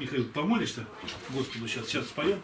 Михаил, помолишься Господу сейчас? Сейчас споем.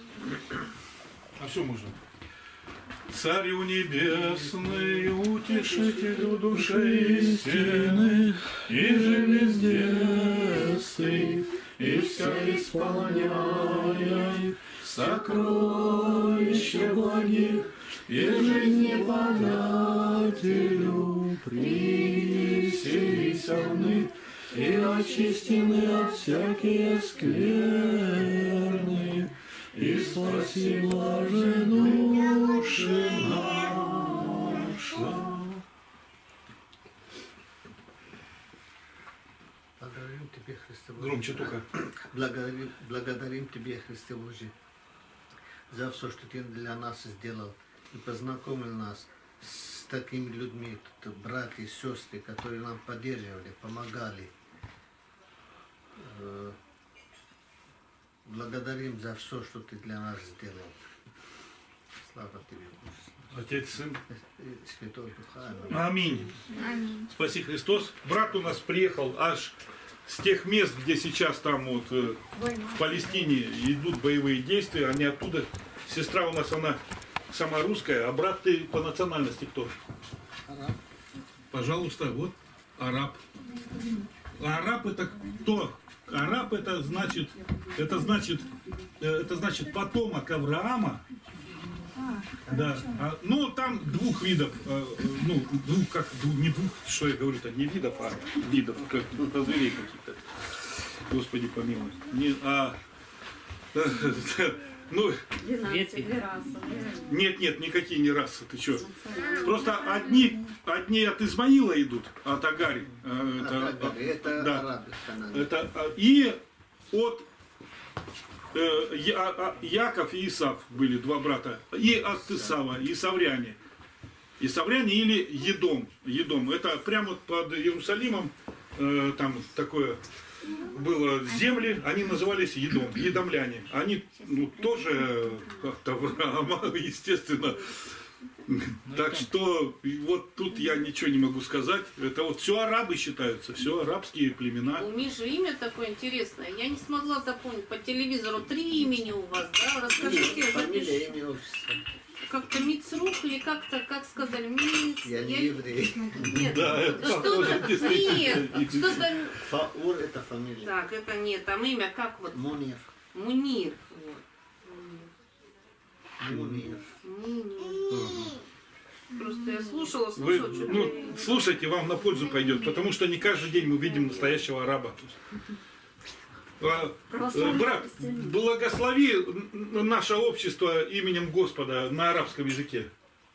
А все можно. Царю небесный, утешителю души истины, и же везде сы, и вся исполняй сокровища благих, и жизни подателю приселись овны, и очистены от всякие скверны, и спаси блажи души наша. Благодарим Тебе, Христе Божий. Громче только. Благодарим Тебе, Христе Божий, за все, что Ты для нас сделал. И познакомил нас с такими людьми, братья и сестры, которые нам поддерживали, помогали. Благодарим за все, что Ты для нас сделал. Слава Тебе, Боже. Отец, Сын. Святой Духа. Аминь. Аминь. Спаси Христос. Брат у нас приехал аж с тех мест, где сейчас там вот в Палестине идут боевые действия. Они оттуда. Сестра у нас, она сама русская, а брат ты по национальности кто? Араб. Пожалуйста, вот араб. А араб это кто? Араб это значит потомок Авраама. Да. Ну там двух видов, не двух, что я говорю-то, не видов, а видов, как зверей каких-то. Господи помилуй. Нет, никакие не расы, ты что? Просто одни от Измаила идут, от Агари. Это да. арабы. И от Яков и Исав были два брата. И от Исава, Исавряне. Исавряне или Едом. Едом. Это прямо под Иерусалимом, там такое было земли, они назывались Едом, едомляне. Они тоже от Авраама, естественно. Так что вот тут я ничего не могу сказать. Это вот все арабы считаются, все арабские племена. У Миши имя такое интересное. Я не смогла запомнить по телевизору. 3 имени у вас, да? Расскажите, я Фамилия, запишу. имя, отчество. Как-то Мицрух или как-то, как сказали, Миц. Я не еврей. Нет, Да, это что-то. похоже, действительно. Нет, что-то. Фаур это фамилия. Так, это нет. Там имя как вот? Мунир. Мунир. Вот. Мунир. Просто я слушала, Вы, что-то. слушайте, вам на пользу пойдет, потому что не каждый день мы видим настоящего араба. Брат, благослови наше общество именем Господа на арабском языке.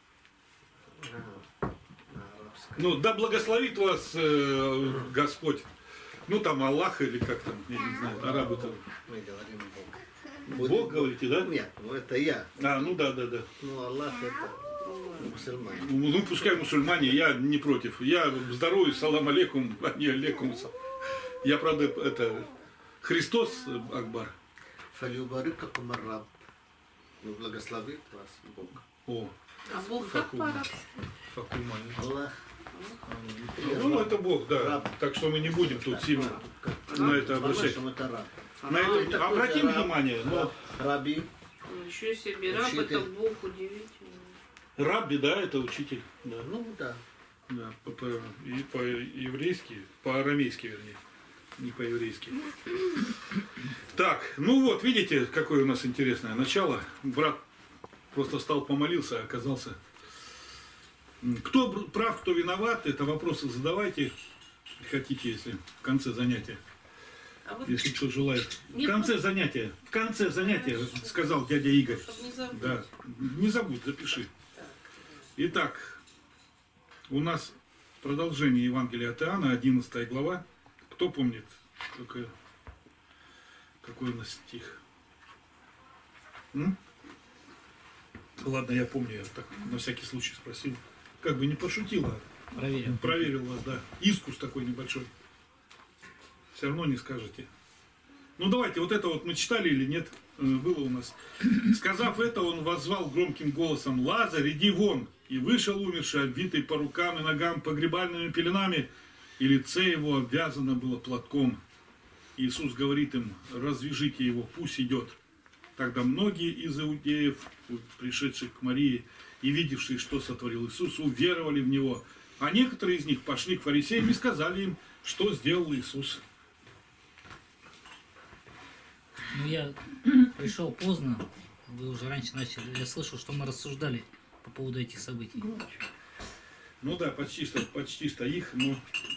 Ну, да благословит вас Господь. Ну, там Аллах или как там, я не знаю, арабы там. Мы говорим Бог. Бог говорите, да? Нет, ну это я. Ну да. Ну, Аллах это мусульмане. Ну, пускай мусульмане, я не против. Я здоровый, салам алейкум, а не алейкум. Я, правда, это Христос Акбар. Фалюбарикакум араб. Ну, благословит вас Бог. О, А Бог как по-арабски? факумай. Аллах. Ну, это Бог, да. Так что мы не будем тут сильно на это обращать. Это раб. На это обратим внимание. Но Раби. Ничего себе, раб это Бог удивительный. Рабби, да, это учитель. Да, Ну, да. да и по-еврейски, по-арамейски, вернее. Не по-еврейски. Так, ну вот, видите, какое у нас интересное начало. Брат просто встал, помолился, а оказался... Кто прав, кто виноват, это вопросы задавайте, хотите, если в конце занятия. А вот Если кто желает. В Нет, конце занятия, сказал дядя Игорь. чтобы не забыть. Да, не забудь, запиши. Итак, у нас продолжение Евангелия от Иоанна, 11 глава. Кто помнит, какой у нас стих? Ладно, я помню, я так на всякий случай спросил. Как бы не пошутил, а проверил вас, да. Искус такой небольшой. Все равно не скажете. Ну давайте, вот это вот мы читали или нет, было у нас. Сказав это, он воззвал громким голосом: «Лазарь, иди вон!» И вышел умерший, обвитый по рукам и ногам погребальными пеленами, и лице его обвязано было платком. Иисус говорит им: развяжите его, пусть идет. Тогда многие из иудеев, пришедших к Марии и видевшие, что сотворил Иисус, уверовали в него. А некоторые из них пошли к фарисеям и сказали им, что сделал Иисус. Ну, я пришел поздно, вы уже раньше начали. Я слышал, что мы рассуждали по поводу этих событий. Ну да, почти что их, но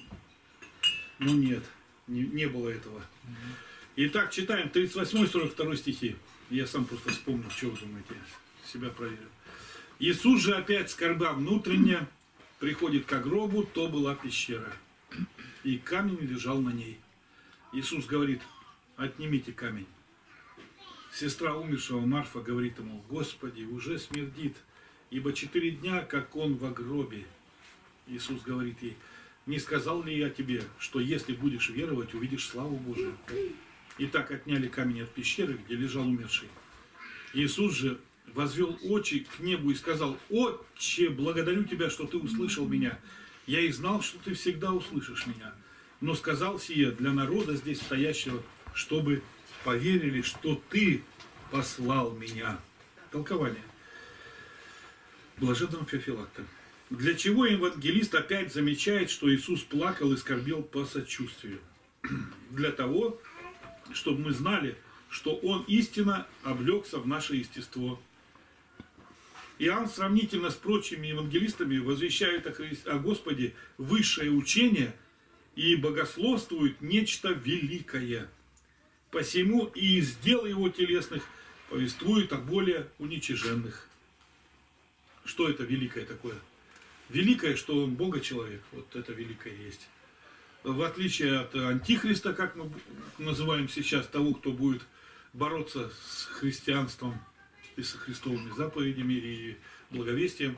нет, не было этого. Итак, читаем 38-42 стихи. Я сам просто вспомнил, что вы думаете, себя проверил. Иисус же опять скорбя внутренне приходит к гробу, то была пещера, и камень лежал на ней. Иисус говорит: отнимите камень. Сестра умершего Марфа говорит ему: Господи, уже смердит, ибо 4 дня, как он во гробе. Иисус говорит ей: не сказал ли я тебе, что если будешь веровать, увидишь славу Божию? И так отняли камень от пещеры, где лежал умерший. Иисус же возвел очи к небу и сказал: Отче, благодарю тебя, что ты услышал меня. Я и знал, что ты всегда услышишь меня. Но сказал сие для народа здесь стоящего, чтобы поверили, что ты послал меня. Толкование. Блаженного Феофилакта. Для чего евангелист опять замечает, что Иисус плакал и скорбел по сочувствию? Для того, чтобы мы знали, что Он истинно облегся в наше естество. Иоанн сравнительно с прочими евангелистами возвещает о Господе высшее учение и богословствует нечто великое. Посему и из дел Его телесных повествует о более уничиженных. Что это великое такое? Великое, что Он Бога-человек. Вот это великое есть. В отличие от антихриста, как мы называем сейчас, того, кто будет бороться с христианством и со христовыми заповедями и благовестием,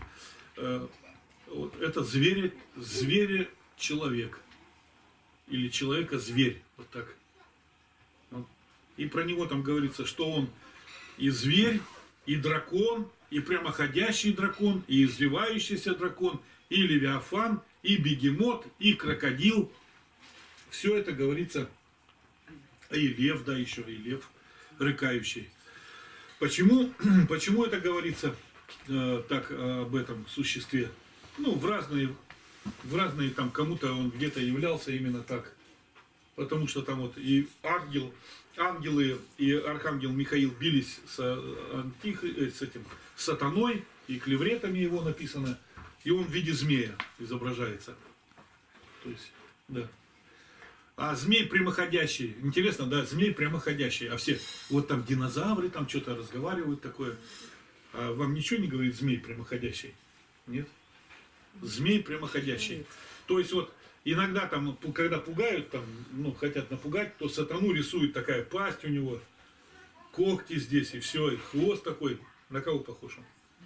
это звере-человек. Или человека-зверь. Вот так. И про него там говорится, что он и зверь, и дракон, и прямоходящий дракон, и извивающийся дракон, и левиафан, и бегемот, и крокодил. Все это говорится, и лев, да, еще и лев, рыкающий. Почему это говорится так об этом существе? Ну, в разные там, кому-то он где-то являлся именно так. Потому что там вот и ангелы и архангел Михаил бились с этим сатаной, и клевретами его написано, и он в виде змея изображается. То есть, да. А змей прямоходящий, интересно, да, змей прямоходящий, а все, вот там динозавры там что-то разговаривают такое. А вам ничего не говорит змей прямоходящий? Нет? Змей прямоходящий. То есть вот иногда там, когда пугают, там, ну, хотят напугать, то сатану рисует такая пасть у него, когти здесь и все, и хвост такой. На кого похож он?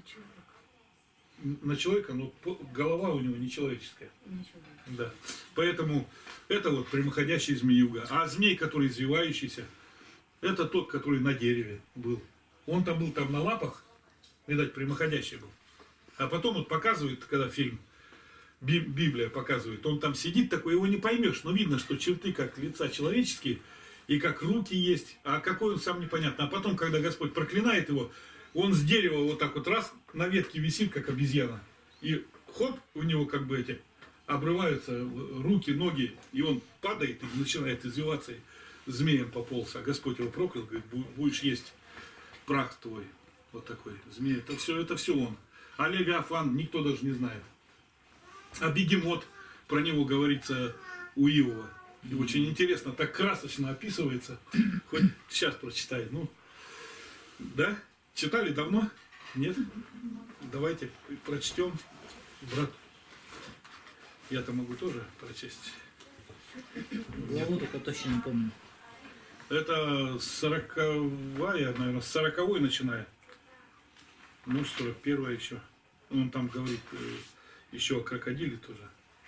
На человека, но голова у него не человеческая. Да. Поэтому это вот прямоходящий змеюга. А змей, который извивающийся, это тот, который на дереве был. Он там был там на лапах, видать, прямоходящий был. А потом вот показывает, когда фильм Библия показывает, он там сидит такой, его не поймешь, но видно, что черты как лица человеческие, и как руки есть, а какой он сам непонятно. А потом, когда Господь проклинает его, он с дерева вот так вот раз на ветке висит, как обезьяна. И хоп, у него как бы эти обрываются руки, ноги, и он падает и начинает извиваться, и змеем пополз. А Господь его проклял, говорит, будешь есть прах твой. Вот такой змей. Это все он. А левиафан никто даже не знает. А бегемот, про него говорится у Иова. И очень интересно, так красочно описывается. Хоть сейчас прочитай. Ну, да? Читали давно? Нет? Давайте прочтем, брат. Я-то могу тоже прочесть. Главу только точно не помню. Это 40-я, наверное, с 40-й начиная. Ну, 41-я еще. Он там говорит еще о крокодиле тоже.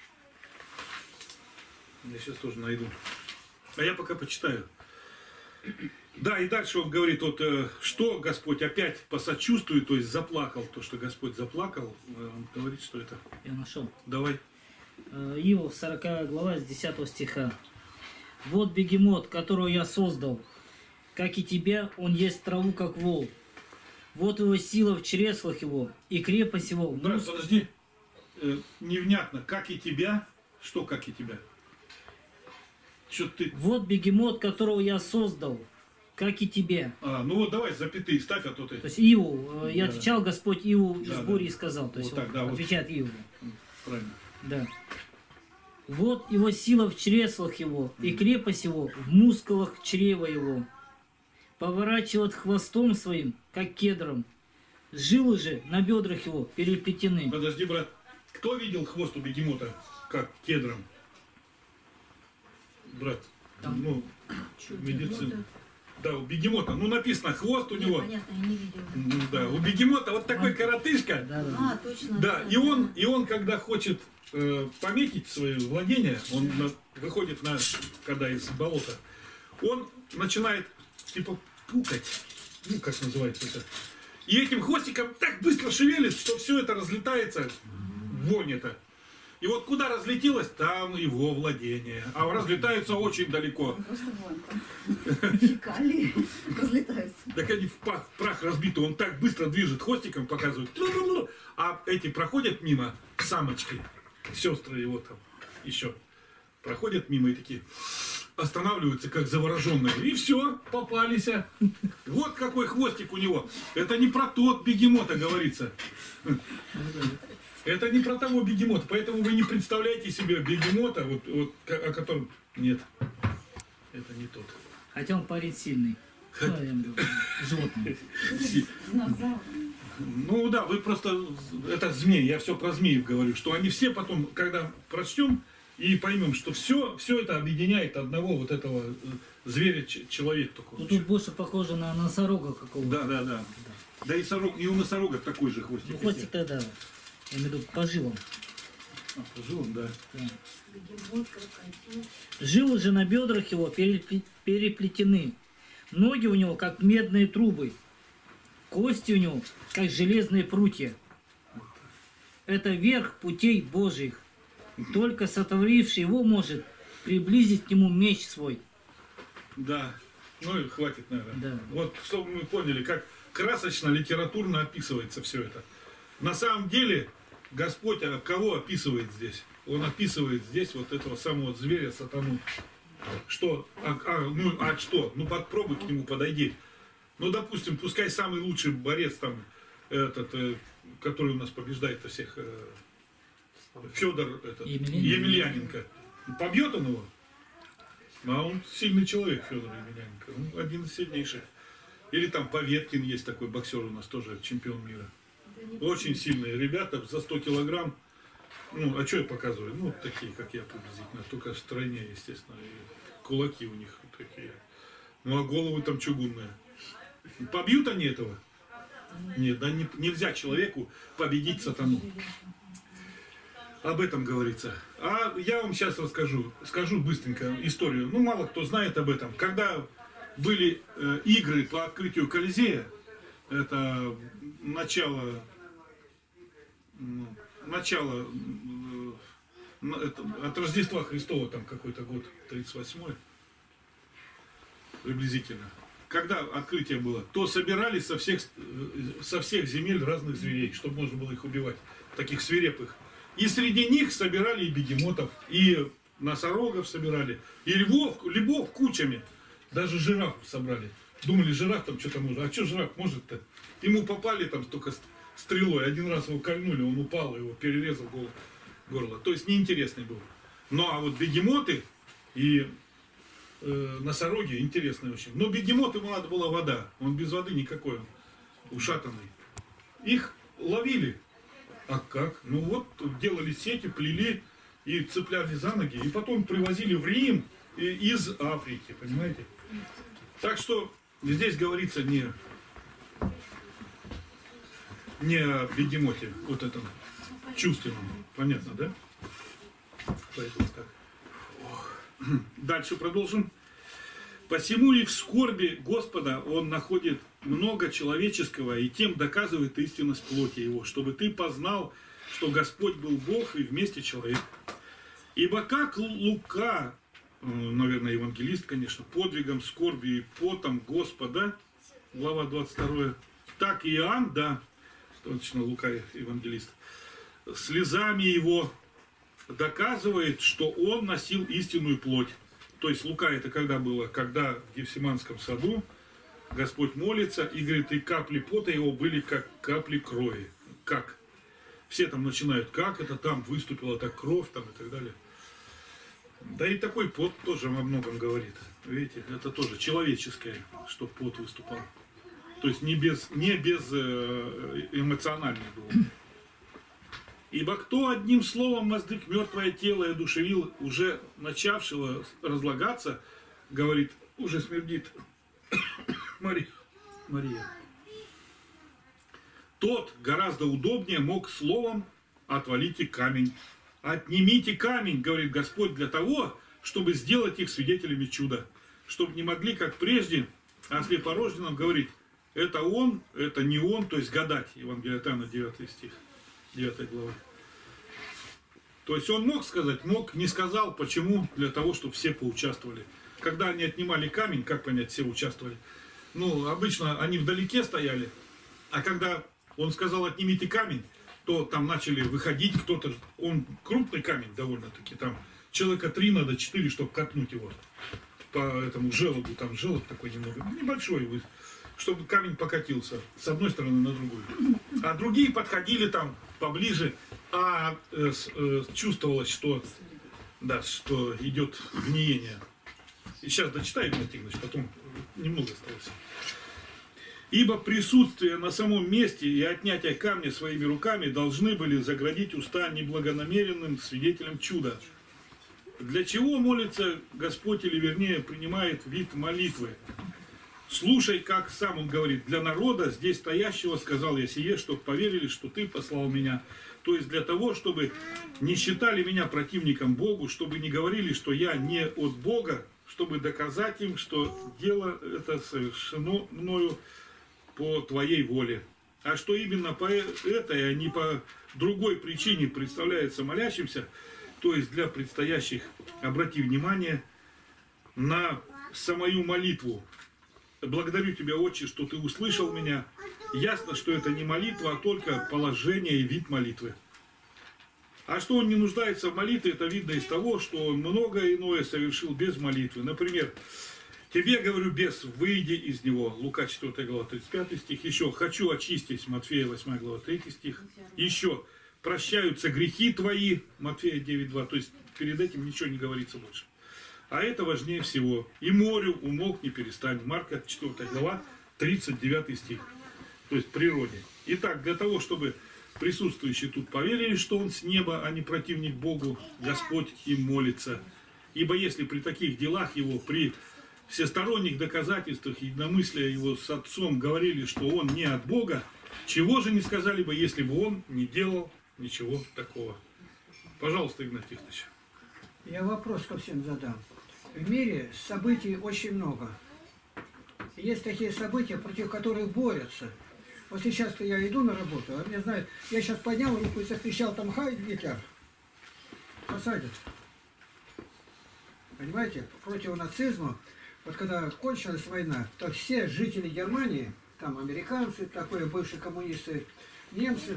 Я сейчас тоже найду. А я пока почитаю. Да, и дальше он говорит, вот, что Господь опять посочувствует, то есть заплакал, то, что Господь заплакал, он говорит, что это. Я нашел. Давай. Иов, 40 глава, с 10 стиха. Вот бегемот, которого я создал. Как и тебя, он ест траву, как вол. Вот его сила в чреслах его, и крепость его в Брат, подожди. Невнятно. Как и тебя? Что как и тебя? Что ты... Вот бегемот, которого я создал, как и тебя. ну вот давай запятые ставь, а то ты... То есть Иову, я Да. отвечал, Господь Иову из Да, бури да. сказал. То есть Вот так, он да, вот. отвечает Иову. Правильно. Да. Вот его сила в чреслах его, и крепость его в мускулах чрева его. Поворачивает хвостом своим, как кедром. Жилы же на бедрах его переплетены. Подожди, брат. Кто видел хвост у бегемота, как кедром? Брат, ну, медицина. Да, у бегемота, ну написано, хвост у него. Понятно, я не видела. Да, у бегемота вот такой коротышка. Да, да. А, точно. Да, и он, когда хочет пометить свое владение, он выходит когда из болота, он начинает, типа, пукать. Ну, как называется это. И этим хвостиком так быстро шевелит, что все это разлетается, вонь это. И вот куда разлетелось, там его владение. А разлетаются очень далеко. Просто вон там. Фекалии разлетаются. Так они в прах разбиты, он так быстро движет хвостиком, показывает. А эти проходят мимо, самочки, сестры его там еще, проходят мимо и такие останавливаются, как завороженные. И все, попались. Вот какой хвостик у него. Это не про тот бегемота говорится. Это не про того бегемота. Поэтому вы не представляете себе бегемота, вот, о котором... Нет, это не тот. Хотя он парень сильный. Ну, я имею в виду, животное. Динозавр. Ну да, вы просто... Это змей, я все про змеев говорю. Что они все потом, когда прочтем и поймем, что все это объединяет одного вот этого зверя, человек такой. Ну, тут больше похоже на носорога какого-то. Да. Да и у носорога такой же хвостик. Ну, хвостик тогда, я имею в виду, по жилам. По жилам, да. Да. Бегемот, крокодил. Жилы же на бедрах его переплетены. Ноги у него, как медные трубы. Кости у него, как железные прутья. Это верх путей Божьих. Только сотворивший его может приблизить к нему меч свой. Да. Ну и хватит, наверное. Да. Вот чтобы мы поняли, как красочно, литературно описывается все это. На самом деле, Господь кого описывает здесь? Он описывает здесь вот этого самого зверя, сатану. Что? Что? Ну попробуй к нему подойди. Ну, допустим, пускай самый лучший борец там, который у нас побеждает всех, Федор Емельяненко. Побьет он его? А он сильный человек, Федор Емельяненко. Он один из сильнейших. Или там Поветкин есть такой боксер у нас тоже, чемпион мира. Очень сильные ребята, за 100 килограмм. Ну, а что я показываю? Ну, такие, как я приблизительно. Только в стране, естественно. И кулаки у них такие. Ну, а головы там чугунные. Побьют они этого? Нет, да нельзя человеку победить сатану. Об этом говорится. А я вам сейчас скажу быстренько историю. Ну, мало кто знает об этом. Когда были игры по открытию Колизея, это начало от Рождества Христова, там какой-то год, 38-й, приблизительно. Когда открытие было, то собирали со всех земель разных зверей, чтобы можно было их убивать, таких свирепых. И среди них собирали и бегемотов, и носорогов собирали, и львов кучами. Даже жирафов собрали. Думали, жираф там что-то может. А что жираф может-то? Ему попали там только стрелой. Один раз его кольнули, он упал, его перерезал горло. То есть неинтересный был. Ну а вот бегемоты и носороги интересные очень. Но бегемот ему надо была вода. Он без воды никакой, он ушатанный. Их ловили. А как? Ну вот, делали сети, плели и цепляли за ноги. И потом привозили в Рим из Африки, понимаете? Так что здесь говорится не о бегемоте, вот этом чувственном. Понятно, да? Поэтому так. Дальше продолжим. Посему и в скорби Господа он находит много человеческого и тем доказывает истинность плоти его, чтобы ты познал, что Господь был Бог и вместе человек. Ибо как Лука наверное, евангелист, конечно, подвигом, скорбью и потом Господа, глава 22, так и Иоанн, да, точно Лука евангелист, слезами его доказывает, что он носил истинную плоть. То есть Лука это когда было? Когда в Гефсиманском саду Господь молится и говорит, и капли пота его были как капли крови. Как? Все там начинают, как это там выступила так кровь там и так далее. Да и такой пот тоже во многом говорит. Видите, это тоже человеческое, что пот выступал. То есть не без эмоциональный был. Ибо кто одним словом воздвиг мертвое тело и одушевил уже начавшего разлагаться, говорит, уже смердит Мария. Тот гораздо удобнее мог словом отвалите камень. Отнимите камень, говорит Господь, для того, чтобы сделать их свидетелями чуда. Чтобы не могли, как прежде, о слепорожденном говорить, это он, это не он, то есть гадать. Евангелие от Иоанна, 9 стих, 9 глава. То есть он мог сказать, мог, не сказал. Почему? Для того, чтобы все поучаствовали. Когда они отнимали камень, как понять, все участвовали? Ну, обычно они вдалеке стояли, а когда он сказал, отнимите камень, то там начали выходить кто-то, он крупный камень довольно-таки, там человека 3 надо, 4, чтобы катнуть его по этому желобу, там желоб такой немного, небольшой, чтобы камень покатился с одной стороны на другую. А другие подходили там поближе, а чувствовалось, что, да, что идет гниение. И сейчас дочитаю, Игнат Тихонович, потом немного осталось. Ибо присутствие на самом месте и отнятие камня своими руками должны были заградить уста неблагонамеренным свидетелям чуда. Для чего молится Господь, или вернее принимает вид молитвы? Слушай, как сам он говорит, для народа здесь стоящего сказал я сие, чтобы поверили, что ты послал меня. То есть для того, чтобы не считали меня противником Богу, чтобы не говорили, что я не от Бога, чтобы доказать им, что дело это совершено мною по твоей воле. А что именно по этой, а не по другой причине представляется молящимся, то есть для предстоящих, обрати внимание на самую молитву. Благодарю тебя, Отче, что ты услышал меня. Ясно, что это не молитва, а только положение и вид молитвы. А что он не нуждается в молитве, это видно из того, что он многое иное совершил без молитвы. Например, тебе, говорю, бес, выйди из него. Лука 4 глава 35 стих. Еще хочу очистить. Матфея 8 глава 3 стих. Еще прощаются грехи твои. Матфея 9:2. То есть перед этим ничего не говорится больше. А это важнее всего. И морю умолк не перестань. Марка 4 глава 39 стих. То есть природе. Итак, для того, чтобы присутствующие тут поверили, что он с неба, а не противник Богу, Господь им молится. Ибо если при таких делах его, при всесторонних доказательствах единомыслия его с отцом говорили, что он не от Бога, чего же не сказали бы, если бы он не делал ничего такого? Пожалуйста, Игнат Тихонович. Я вопрос ко всем задам. В мире событий очень много. Есть такие события, против которых борются. Вот сейчас-то я иду на работу, а мне знают, я сейчас поднял руку и закричал там «Хай, Гитлер!» Посадят. Понимаете, против нацизма, вот когда кончилась война, то все жители Германии, там американцы, такое бывшие коммунисты, немцы,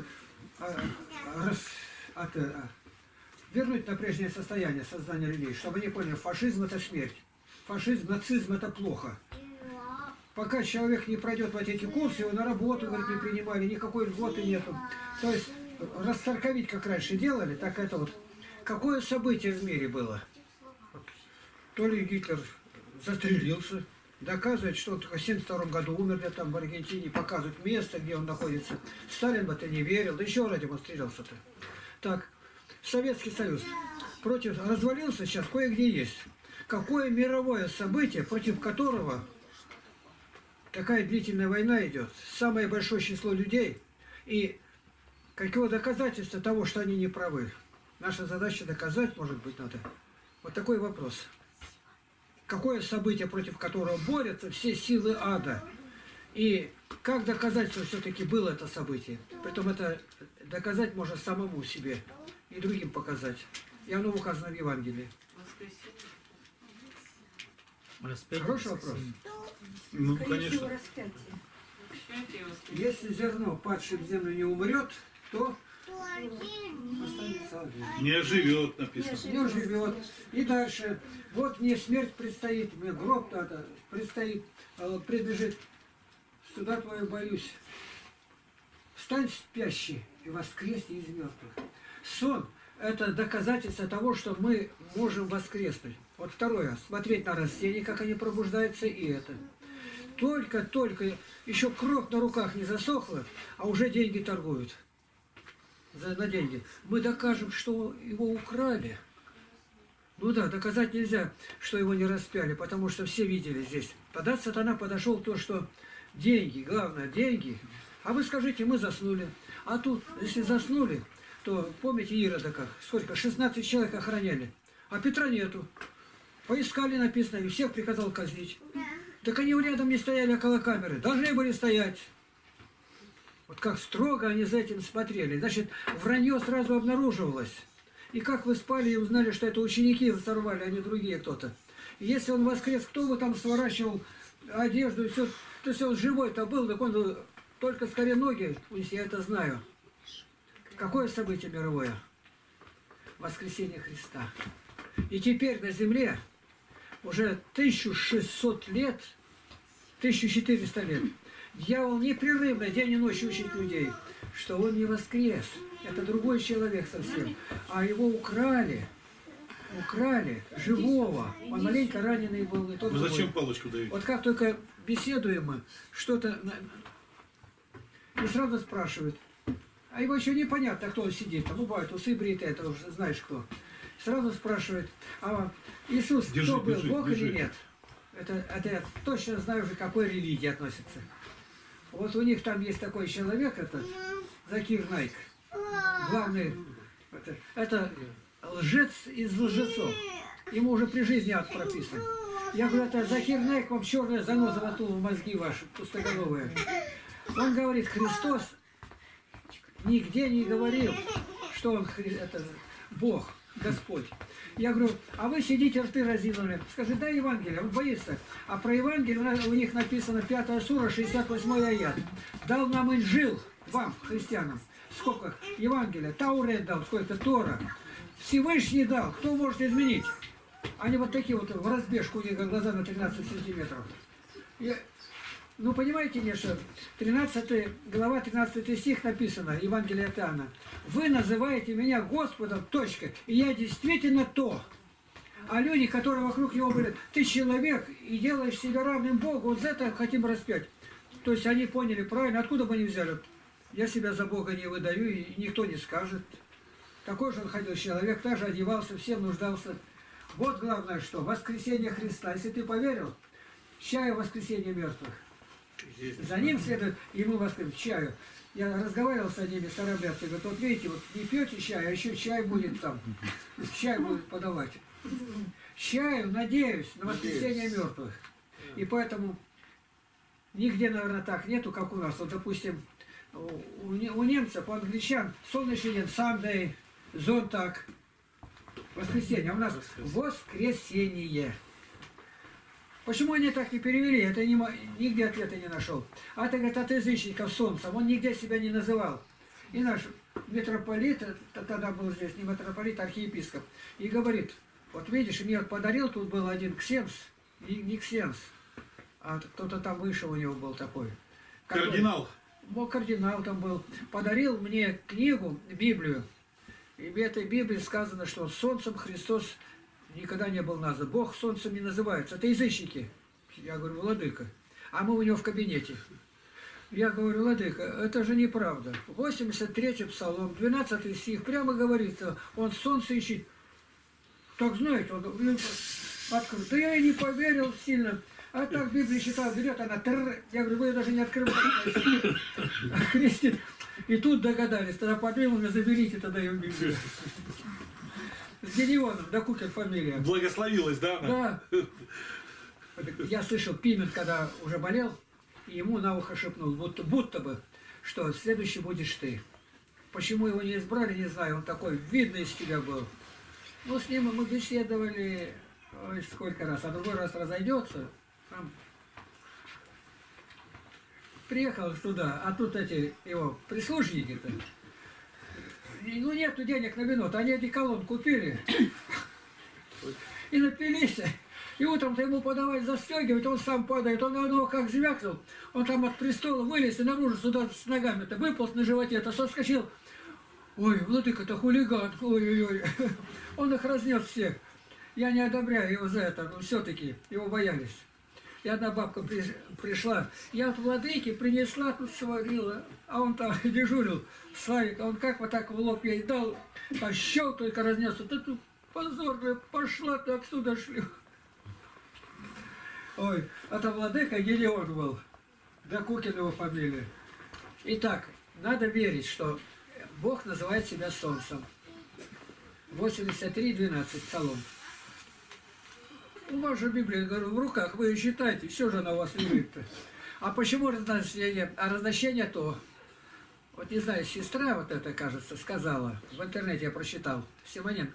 вернуть на прежнее состояние сознания людей, чтобы они поняли, фашизм это смерть, фашизм, нацизм это плохо. Пока человек не пройдет вот эти курсы, его на работу, говорит, не принимали, никакой льготы нету. То есть расцерковить, как раньше делали, так это вот. Какое событие в мире было? То ли Гитлер застрелился, доказывает, что он только в 1972 году умер где-то там в Аргентине, показывает место, где он находится. Сталин в это не верил, да еще ради он стрелялся-то. Так, Советский Союз против развалился, сейчас кое-где есть. Какое мировое событие, против которого такая длительная война идет, самое большое число людей, и какое доказательство того, что они не правы? Наша задача доказать, может быть, надо. Вот такой вопрос. Какое событие, против которого борются все силы ада? И как доказать, что все-таки было это событие? Притом это доказать можно самому себе и другим показать. И оно указано в Евангелии. Распятие, Хороший вопрос. воскресение. Ну, Скорее всего, конечно. распятие. Если зерно, падшее в землю, не умрет, то останется один. Не оживет, написано. Не живет. И дальше. Вот мне смерть предстоит, мне гроб надо, предстоит, предлежит. Сюда твою боюсь. Встань спящий и воскресни из мертвых. Сон – это доказательство того, что мы можем воскреснуть. Вот второе. Смотреть на растения, как они пробуждаются, и это. Только еще кровь на руках не засохла, а уже деньги торгуют. На деньги. Мы докажем, что его украли. Ну да, доказать нельзя, что его не распяли, потому что все видели здесь. Тогда сатана подошел то, что деньги, главное, деньги. А вы скажите, мы заснули. А тут, если заснули, то помните Ирода как? Сколько? 16 человек охраняли. А Петра нету. Поискали, написано, и всех приказал казнить. Так они рядом не стояли около камеры. Должны были стоять. Вот как строго они за этим смотрели. Значит, вранье сразу обнаруживалось. И как вы спали и узнали, что это ученики сорвали, а не другие кто-то. И если он воскрес, кто бы там сворачивал одежду и все, то если он живой-то был, так он только скорее ноги, я это знаю. Какое событие мировое? Воскресение Христа. И теперь на земле уже 1600 лет, 1400 лет, дьявол непрерывно день и ночь учит людей, что он не воскрес. Это другой человек совсем. А его украли. Украли. Живого. Он маленько раненый был. И тот Вы зачем другой. палочку даете? Вот как только беседуем мы, что-то... И сразу спрашивают. А его еще непонятно, кто он сидит. Там бывает усы бритые, это уже знаешь кто. Сразу спрашивают, а Иисус Держи, кто был, держи, Бог держи. или нет? Это я точно знаю уже, к какой религии относится. Вот у них там есть такой человек, это Закир Найк. Главный, это лжец из лжецов. Ему уже при жизни ад прописан. Я говорю, это Закир Найк, вам черная заноза воткнула в мозги ваши, пустоголовые. Он говорит, Христос нигде не говорил, что он это Бог, Господь. Я говорю, а вы сидите, рты разинули. Скажи, да, Евангелие, он боится. А про Евангелие у них написано 5 сура, 68 аят. Дал нам инжил, вам, христианам. Сколько? Евангелия, Таурет дал, сколько? Тора. Всевышний дал. Кто может изменить? Они вот такие вот в разбежку, у них глаза на 13 сантиметров. Ну, понимаете, мне, что 13 глава, 13 стих написано, Евангелие от Иоанна. Вы называете меня Господом, точка, и я действительно то. А люди, которые вокруг него говорят, ты человек и делаешь себя равным Богу, вот за это хотим распять. То есть они поняли правильно, откуда бы они взяли? Я себя за Бога не выдаю, и никто не скажет. Такой же он ходил человек, также одевался, всем нуждался. Вот главное что, воскресение Христа. Если ты поверил, чаю воскресения мертвых. За ним следует, и мы воскресим чаю. Я разговаривал с одними старообрядцами, говорят, вот видите, вот не пьете чай, а еще чай будет там. Чай будет подавать. Чаю, надеюсь, на воскресение мертвых. И поэтому нигде, наверное, так нету, как у нас. Вот, допустим, у немцев, у англичан солнечный день, Sunday, зонтак, воскресенье. А у нас воскресенье. Почему они так не перевели? Это нигде ответа не нашел. А это, говорит, от язычников солнцем. Он нигде себя не называл. И наш митрополит, тогда был здесь не митрополит, а архиепископ, и говорит, вот видишь, мне подарил, тут был один Ксенс, не Ксенс, а кто-то там выше у него был такой. Кардинал. Кардинал там был. Подарил мне книгу, Библию. И в этой Библии сказано, что солнцем Христос никогда не был назван. Бог солнцем не называется. Это язычники. Я говорю, владыка. А мы у него в кабинете. Я говорю, владыка, это же неправда. 83-й псалом, 12 стих, прямо говорится, он солнце ищет. Так знаете, он открыл. Да я и не поверил сильно. А так Библия читал, берет она, я говорю, вы ее даже не открываете. Крестит. И тут догадались, тогда подвинул меня, заберите тогда ее Библию. С Гедеоном, да Кукер фамилия. Благословилась, да? Она? Да. Я слышал, Пимент, когда уже болел, и ему на ухо шепнул, будто бы, что следующий будешь ты. Почему его не избрали, не знаю, он такой видный из тебя был. Ну, с ним мы беседовали, Ой, сколько раз. А другой раз разойдется. Там приехал туда, а тут эти его прислужники-то. Ну нету денег на вино, они одеколон купили и напились. И утром-то ему подавать застегивать, он сам падает, он на него как звякнул, он там от престола вылез и наружу сюда с ногами-то выполз на животе-то, соскочил. Ой, владыка-то хулиган, ой-ой-ой. Он их разнес всех. Я не одобряю его за это, но все-таки его боялись. И одна бабка пришла, я от владыки принесла, тут сварила, а он там дежурил, Славик, а он как вот так в лоб ей дал, а щел только разнес. Да тут позорная, пошла ты отсюда шли. Ой, это владыка Гелион был, да Кукин его фамилия. Итак, надо верить, что Бог называет себя солнцем. 83:12 Псалом. У вас же Библия, говорю, в руках, вы ее читаете, все же она у вас лежит-то. А почему разночтение? А разночтение то, вот не знаю, сестра вот это, кажется, сказала, в интернете я прочитал, Степаненко,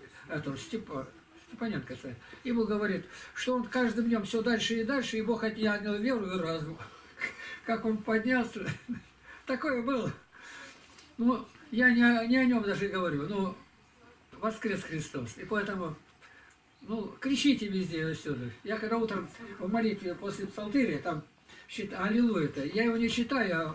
ему говорит, что он каждым днем все дальше и дальше, и Бог отнял веру и разум. Как он поднялся, такое было. Ну, я не о нем даже говорю, но воскрес Христос. И поэтому, ну, кричите везде отсюда. Я когда утром в молитве после псалтыря, там, аллилуйя-то, я его не читаю,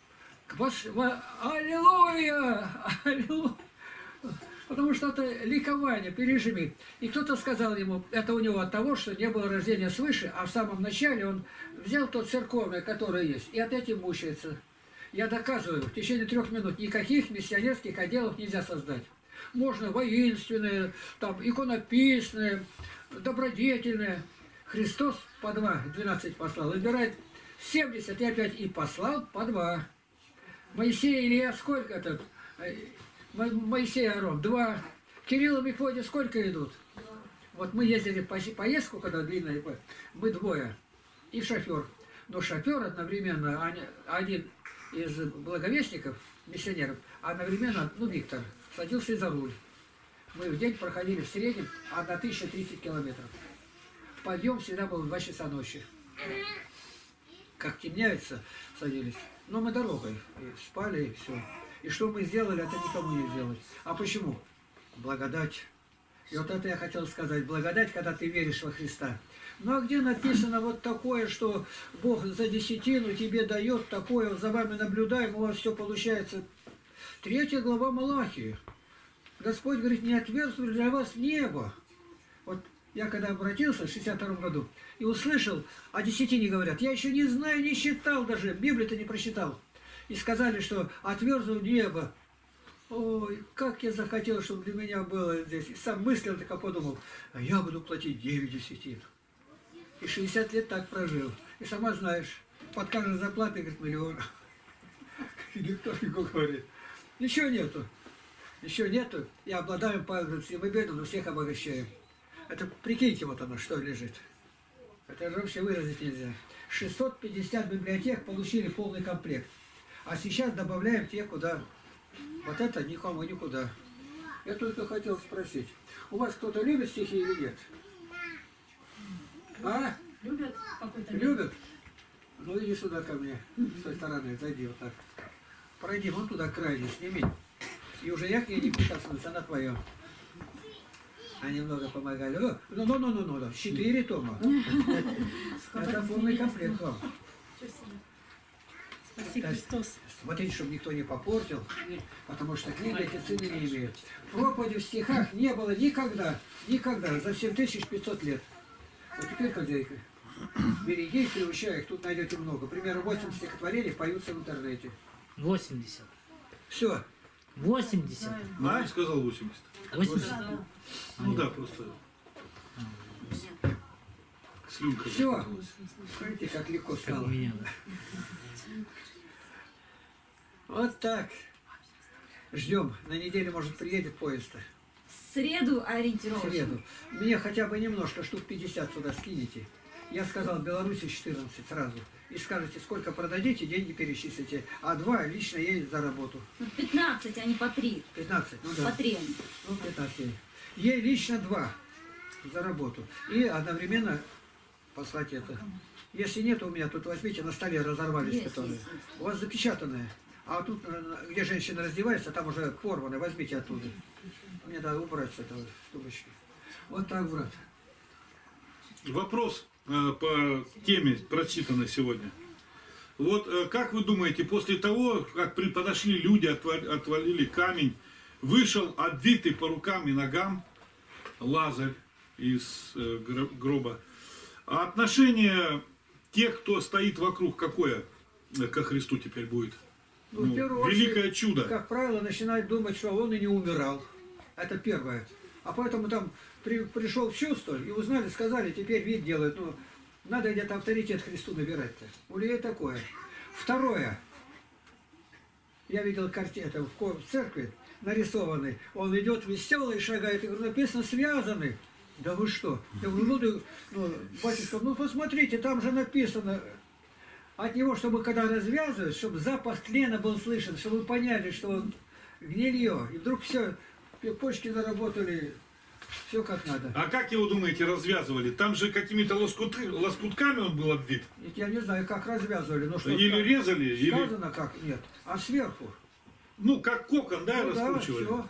аллилуйя, аллилуйя. Потому что это ликование, пережими. И кто-то сказал ему, это у него от того, что не было рождения свыше, а в самом начале он взял то церковное, которое есть, и от этим мучается. Я доказываю, в течение 3 минут никаких миссионерских отделов нельзя создать. Можно воинственные, там, иконописные, добродетельные. Христос по 2, 12 послал, выбирает 70 и опять и послал по 2. Моисей, Илья, сколько это? Моисей, Аарон, 2. Кирилл и Мефодий сколько идут? Вот мы ездили по поездку, когда длинная, мы 2. И шофер. Но шофер одновременно, один из благовестников, миссионеров, одновременно, ну, Виктор, садился за руль. Мы в день проходили в среднем 1030 километров. Подъем всегда был в 2 часа ночи. Как темняется, садились. Но мы дорогой. И спали, и все. И что мы сделали, это никому не сделать. А почему? Благодать. И вот это я хотел сказать. Благодать, когда ты веришь во Христа. Ну а где написано вот такое, что Бог за десятину тебе дает такое, за вами наблюдаем, у вас все получается. 3 глава Малахии. Господь говорит, не отверзло для вас небо. Вот я когда обратился в 62 году и услышал, о десятине говорят, я еще не знаю, не считал даже, Библию-то не прочитал. И сказали, что отверзло небо. Ой, как я захотел, чтобы для меня было здесь. И сам мысленно так подумал, а я буду платить 9 десятин. И 60 лет так прожил. И сама знаешь, под каждой зарплатой, говорит, 1 000 000. И никто не говорит. Ничего нету. Еще нету. И обладаем, Павел говорит, все мы бедны, но всех обогащаем. Это прикиньте, вот оно, что лежит. Это же вообще выразить нельзя. 650 библиотек получили полный комплект. А сейчас добавляем те, куда. Вот это никому никуда. Я только хотел спросить. У вас кто-то любит стихи или нет? А? Любят какой-то? Любят? Ну иди сюда ко мне. С той стороны, зайди вот так. Пройди вон туда крайне, сними. И уже я к ней не прикоснулся, она твоя. Они много помогали. Ну, 4 тома. Это полный комплект вам. Спаси Христос. Смотрите, чтобы никто не попортил, потому что книги эти цены не имеют. Проповеди в стихах не было никогда, за 7500 лет. Вот теперь, хозяйка, береги их, приучай их, тут найдете много. Примерно 8 стихотворений поются в интернете. 80. Все. 80. Ну, я сказал 80. 80. Ну да, просто слюнка. Все. Смотрите, как легко Как стало. у меня. Вот так. Ждем. На неделю, может, приедет поезд. В среду В ориентировочно. среду. Мне хотя бы немножко, штук 50 сюда скинете. Я сказал, в Беларуси 14 сразу. И скажете, сколько продадите, деньги перечислите. А 2 лично едет за работу. Ну, 15, а не по 3. 15, ну По да. 3. Ну, 15. Ей лично 2. за работу. И одновременно послать это. Если нет у меня, тут возьмите, на столе разорвались, которые. У вас запечатанные. А тут, где женщина раздевается, там уже порваны, возьмите оттуда. Мне надо убрать с этого тумбочки. Вот так, брат. Вопрос по теме, прочитанной сегодня. Вот как вы думаете, после того, как подошли люди, отвалили камень, вышел обвитый по рукам и ногам Лазарь из гроба, а отношение тех, кто стоит вокруг, какое ко Христу теперь будет? Ну, в первую очередь, великое чудо. как правило, начинают думать, что он и не умирал. Это первое. А поэтому там пришел в чувство, и узнали, сказали, теперь вид делают. Ну, надо где-то авторитет Христу набирать-то. У людей такое. Второе. Я видел картину в церкви нарисованный. Он идет веселый, шагает. И говорю, написано связанный. Да вы что? Я говорю, батюшка, ну посмотрите, там же написано. От него, чтобы когда развязывают, чтобы запах тлена был слышен, чтобы вы поняли, что он гнилье. И вдруг все, почки заработали, все как надо. А как его, думаете, развязывали? Там же какими-то лоскутками он был обвит? Ведь я не знаю, как развязывали. Но что или сказано, резали, сказано или... как? Нет. А сверху? Ну, как кокон, да, Ну, раскручивали? Да,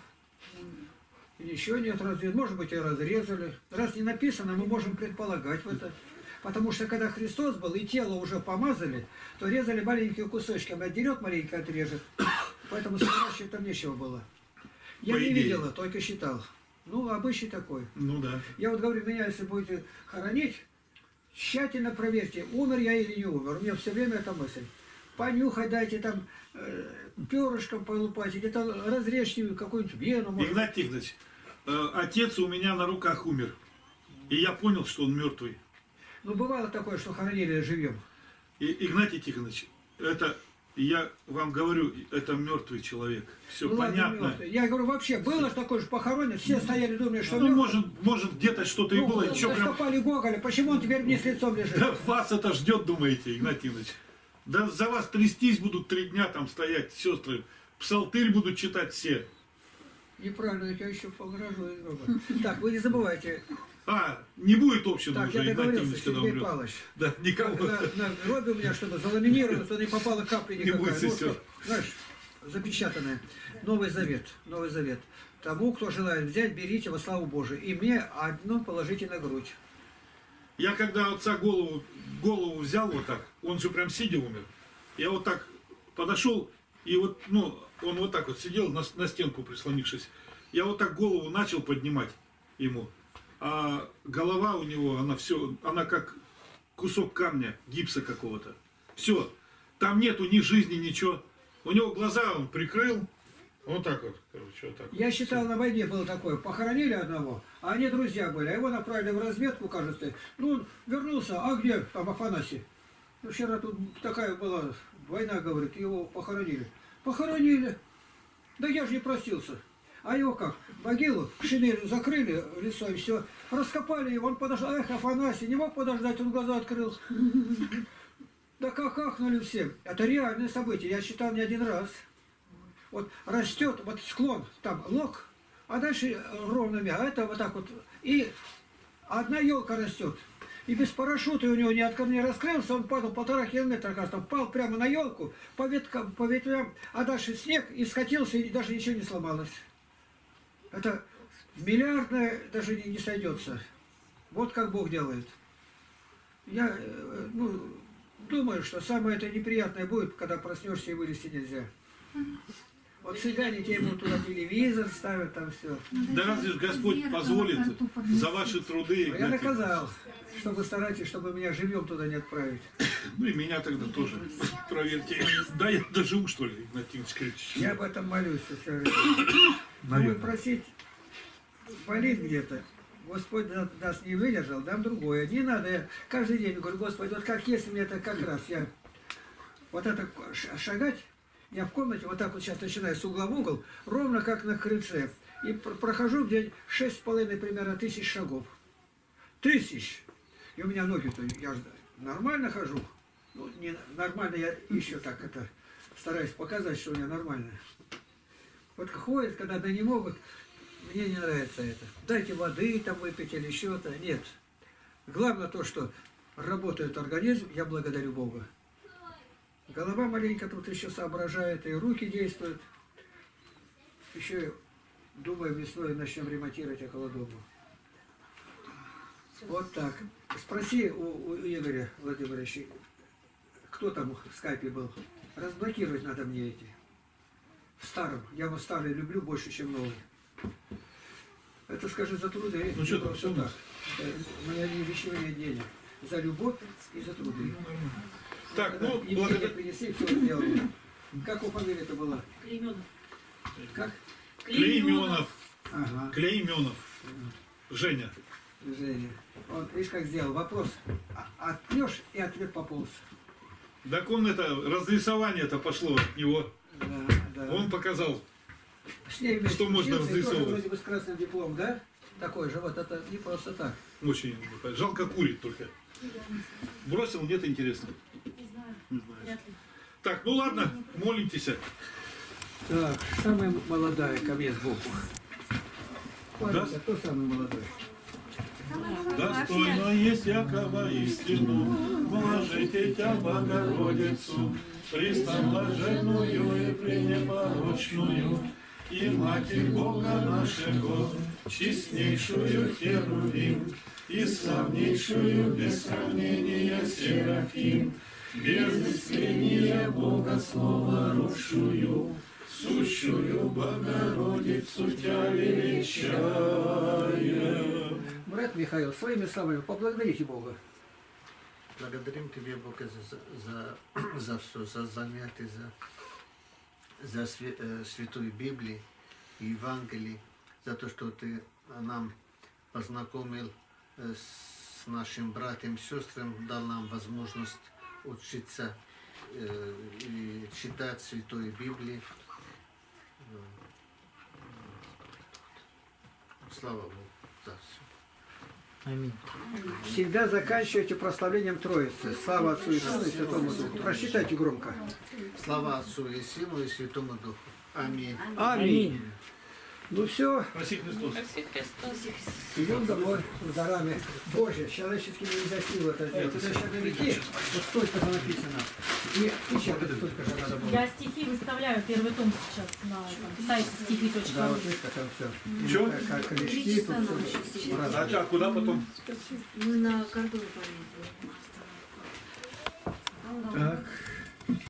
все. Еще нет разрезали. Может быть, и разрезали. Раз не написано, мы можем предполагать в это. Потому что когда Христос был и тело уже помазали, то резали маленькие кусочки. Он отдерет маленько, отрежет. Поэтому сворачивать там нечего было. Я не видела, только считал. Ну, обычай такой. Ну да. Я вот говорю, меня если будете хоронить, тщательно проверьте, умер я или не умер. У меня все время эта мысль. Понюхать дайте там, перышком полупать, где-то разрежьте какую-нибудь вену. Может. Игнат Тихонович, отец у меня на руках умер. И я понял, что он мертвый. Ну, бывало такое, что хоронили живем. Игнатий Тихонович, это, я вам говорю, это мертвый человек. Все Ну, понятно. ладно, я говорю, вообще было такое же похоронено, все стояли, думали, что Ну, мертвый. может где-то что-то и было. И чё прям... Раскопали Гоголя, почему он теперь вниз лицом лежит? Да вас это ждет, думаете, Игнатий Тихонович. Да за вас трястись будут 3 дня там стоять сестры. Псалтырь будут читать все. Неправильно, я тебя еще погрожу. Так, вы не забывайте. Не будет общего Так, уже, я Игнатий договорился, Тихонович, когда Сергей умрет. Павлович. Да, никого. На гробе у меня, чтобы заламинировано, то не попала капля Не никакая. будет, сестер. Знаешь, запечатанное. Новый Завет. Новый Завет. Тому, кто желает взять, берите во славу Божию. И мне одно положите на грудь. Я когда отца голову взял вот так, он же прям сидя умер. Я вот так подошел, и вот, он вот так вот сидел на стенку прислонившись. Я вот так голову начал поднимать ему. А голова у него, она как кусок камня, гипса какого-то. Все. Там нету ни жизни, ничего. У него глаза он прикрыл. Вот так вот, короче, вот так. Я вот. считал, на войне было такое. Похоронили одного, а они друзья были. А его направили в разведку, кажется. Ну, он вернулся. А где там Афанасий? Ну, вчера тут такая была война, говорит, его похоронили. Похоронили. Да я же не простился. А его как? Могилу, шинелью закрыли, лицо и все. Раскопали его, он подошел. Эх, Афанасий, не мог подождать, он глаза открыл. Да как ахнули все. Это реальное событие, я считал не один раз. Вот растет, вот склон, там лог, а дальше ровно, а это вот так вот. И одна елка растет. И без парашюта у него не раскрылся, он падал 1,5 километра, кажется, пал прямо на елку, по ветвям, а дальше снег, и скатился, и даже ничего не сломалось. Это миллиардное даже не сойдется. Вот как Бог делает. Я думаю, что самое это неприятное будет, когда проснешься и вылезти нельзя. Вот цыгане тебе ему туда телевизор ставят, там все. Да разве ж Господь позволит за ваши труды? Я наказал, чтобы старайтесь, чтобы меня живем туда не отправить. Ну и меня тогда тоже проверьте. Да, я доживу, что ли, Игнатий Ильич? Я об этом молюсь все время. Наверное. Вы просить, болит где-то. Господь даст, не выдержал, дам другое. Не надо, я каждый день говорю, Господи, вот как есть мне это как раз. Я вот это шагать, я в комнате вот так вот сейчас начинаю с угла в угол, ровно как на крыльце. И прохожу где 6,5 примерно тысяч шагов. 1000! И у меня ноги-то, я же нормально хожу. Ну, не нормально, я еще так это стараюсь показать, что у меня нормально. Вот ходят, когда не могут, мне не нравится это. Дайте воды там выпить или что-то. Нет. Главное то, что работает организм, я благодарю Бога. Голова маленько тут еще соображает, и руки действуют. Еще, думаю, весной начнем ремонтировать около дома. Вот так. Спроси у Игоря Владимировича, кто там в скайпе был. Разблокировать надо мне эти. В старом. Я вот старый люблю больше, чем новый. Это, скажи, за труды. Ну что там, все у нас? У меня не вещевые денег. За любовь и за труды. Так, ну, Евгения благодаря... принесли, все сделали. Как у фамилии-то была? Клейменов. Как? Клейменов. Ага. Клейменов. Женя. Женя. Вот, видишь, как сделал. Вопрос отнешь, и ответ пополз. Так он это, разрисование-то пошло от него. Да, да. Он показал. С ней вместе Что можно учился, и тоже разрисовывать? вроде бы с красным диплом, да? Такой же, вот это не просто так. Очень жалко курит только. Бросил, нет, интересно. Не знаю. Не знаю. Вряд ли. Так, ну ладно, молимтесь. Так, самая молодая ко мне сбоку. Да? Кто самый молодой? Достойно есть Якова истину, вложите Тя Богородицу, пресноблаженную и пренепорочную, и Матерь Бога нашего, честнейшую Херувим, и славнейшую без сравнения Серафим, без искрения Бога Слова рушую, сущую Богородицу Тя величаем. Брат Михаил, своими словами поблагодарите Бога. Благодарим Тебе, Бога, за все, за занятия, за Святую Библию и Евангелие, за то, что Ты нам познакомил с нашим братьям и сестрами, дал нам возможность учиться и читать Святую Библию. Слава Богу за все. Аминь. Всегда заканчивайте прославлением Троицы. Слава Отцу и Сыну и Святому Духу. Прочитайте громко. Слава Отцу и Сыну и Святому Духу. Аминь. Аминь. Ну все, Спаси Христос. Спаси Христос. идем домой с дарами. Боже, человеческими нельзя силу это сделать. Это шаговики, вот столько же написано. И сейчас столько же надо было. Я стихи выставляю, первый том сейчас на сайте Да, стихи.ру. вот видишь, как там все. Чё? Как корешки, тут все. А куда потом? Мы на кордон поедем. Так.